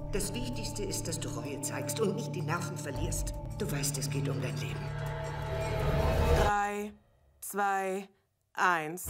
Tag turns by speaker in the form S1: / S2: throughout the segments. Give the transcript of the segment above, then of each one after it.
S1: Das Wichtigste ist, dass du Reue zeigst und nicht die Nerven verlierst. Du weißt, es geht um dein Leben.
S2: 3, 2, 1.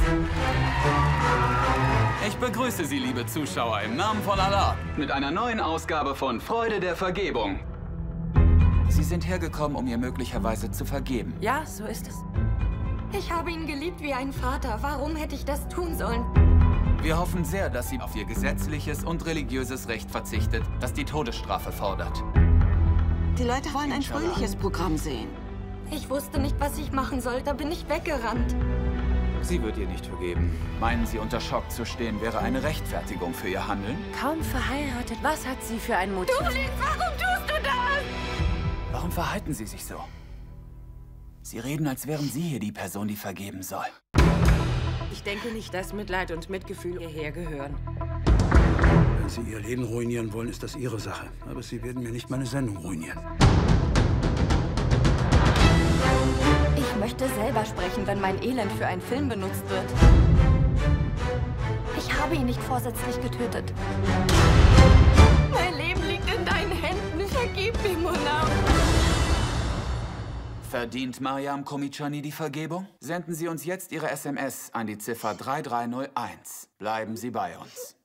S3: Ich begrüße Sie, liebe Zuschauer, im Namen von Allah mit einer neuen Ausgabe von Freude der Vergebung. Sie sind hergekommen, um ihr möglicherweise zu vergeben.
S2: Ja, so ist es.
S4: Ich habe ihn geliebt wie ein Vater. Warum hätte ich das tun sollen?
S3: Wir hoffen sehr, dass sie auf ihr gesetzliches und religiöses Recht verzichtet, das die Todesstrafe fordert.
S5: Die Leute wollen ein fröhliches Programm sehen.
S4: Ich wusste nicht, was ich machen soll. Da bin ich weggerannt.
S3: Sie wird ihr nicht vergeben. Meinen Sie, unter Schock zu stehen, wäre eine Rechtfertigung für ihr Handeln?
S2: Kaum verheiratet. Was hat sie für ein Motiv?
S4: Du lügst! Warum tust du das?
S3: Warum verhalten Sie sich so? Sie reden, als wären Sie hier die Person, die vergeben soll.
S2: Ich denke nicht, dass Mitleid und Mitgefühl hierher gehören.
S6: Wenn Sie Ihr Leben ruinieren wollen, ist das Ihre Sache. Aber Sie werden mir nicht meine Sendung ruinieren.
S4: Ich möchte selber sprechen, wenn mein Elend für einen Film benutzt wird. Ich habe ihn nicht vorsätzlich getötet. Mein Leben liegt in deinen Händen. Vergib mir, Mona.
S3: Verdient Mariam Komichani die Vergebung? Senden Sie uns jetzt Ihre SMS an die Ziffer 3301. Bleiben Sie bei uns.